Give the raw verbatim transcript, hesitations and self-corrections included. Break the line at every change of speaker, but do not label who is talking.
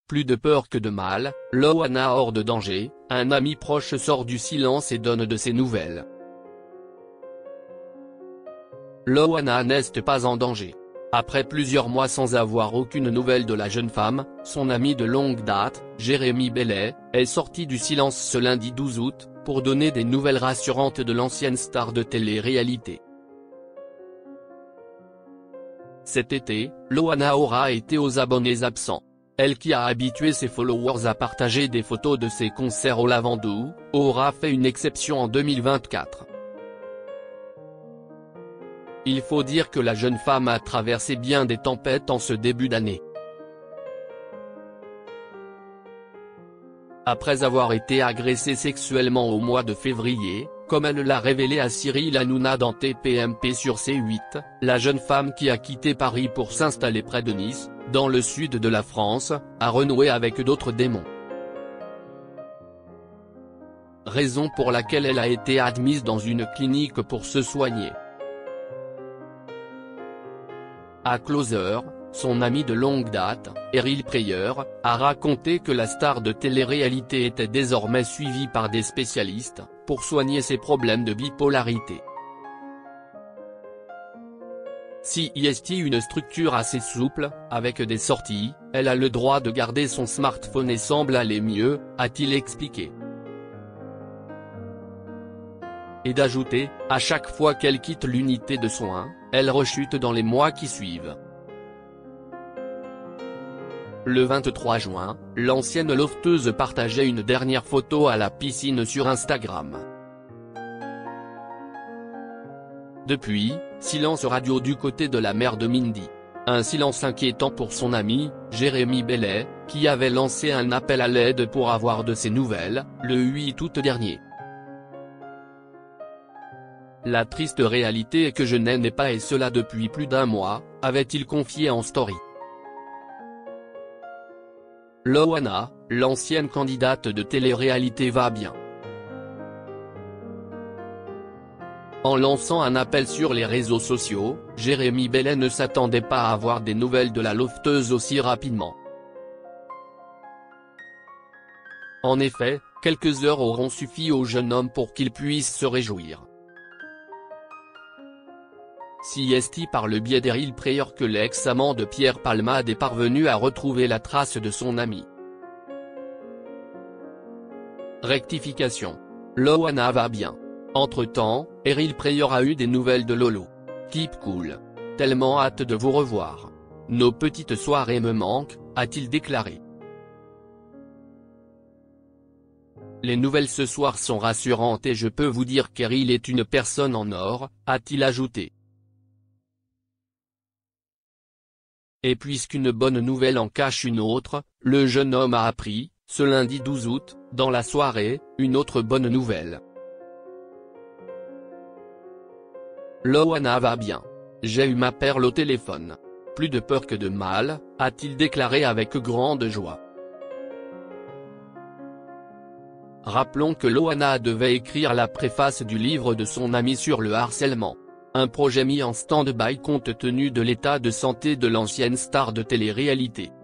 Plus de peur que de mal, Loana hors de danger, un ami proche sort du silence et donne de ses nouvelles. Loana n'est pas en danger. Après plusieurs mois sans avoir aucune nouvelle de la jeune femme, son ami de longue date, Jérémy Bellet, est sorti du silence ce lundi douze août, pour donner des nouvelles rassurantes de l'ancienne star de télé-réalité. Cet été, Loana aura été aux abonnés absents. Elle qui a habitué ses followers à partager des photos de ses concerts au Lavandou, aura fait une exception en deux mille vingt-quatre. Il faut dire que la jeune femme a traversé bien des tempêtes en ce début d'année. Après avoir été agressée sexuellement au mois de février, comme elle l'a révélé à Cyril Hanouna dans T P M P sur C huit, la jeune femme qui a quitté Paris pour s'installer près de Nice, dans le sud de la France, a renoué avec d'autres démons. Raison pour laquelle elle a été admise dans une clinique pour se soigner. À Closer, son ami de longue date, Eril Preyer, a raconté que la star de télé-réalité était désormais suivie par des spécialistes, pour soigner ses problèmes de bipolarité. Si est une structure assez souple, avec des sorties, elle a le droit de garder son smartphone et semble aller mieux, a-t-il expliqué. Et d'ajouter, à chaque fois qu'elle quitte l'unité de soins, elle rechute dans les mois qui suivent. Le vingt-trois juin, l'ancienne lofteuse partageait une dernière photo à la piscine sur Instagram. Depuis, silence radio du côté de la mère de Mindy. Un silence inquiétant pour son ami, Jérémy Bellet, qui avait lancé un appel à l'aide pour avoir de ses nouvelles, le huit août dernier. La triste réalité est que je n'ai pas et cela depuis plus d'un mois, avait-il confié en story. Loana, l'ancienne candidate de télé-réalité va bien. En lançant un appel sur les réseaux sociaux, Jérémy Bellet ne s'attendait pas à avoir des nouvelles de la lofteuse aussi rapidement. En effet, quelques heures auront suffi au jeune homme pour qu'il puisse se réjouir. Si est par le biais d'Eril Preyer que l'ex-amant de Pierre Palmade est parvenu à retrouver la trace de son ami. Rectification. Loana va bien. Entre-temps, Eril Preyer a eu des nouvelles de Lolo. Keep cool. Tellement hâte de vous revoir. Nos petites soirées me manquent, a-t-il déclaré. Les nouvelles ce soir sont rassurantes et je peux vous dire qu'Eril est une personne en or, a-t-il ajouté. Et puisqu'une bonne nouvelle en cache une autre, le jeune homme a appris, ce lundi douze août, dans la soirée, une autre bonne nouvelle. Loana va bien. J'ai eu ma perle au téléphone. Plus de peur que de mal, a-t-il déclaré avec grande joie. Rappelons que Loana devait écrire la préface du livre de son ami sur le harcèlement. Un projet mis en stand-by compte tenu de l'état de santé de l'ancienne star de télé-réalité.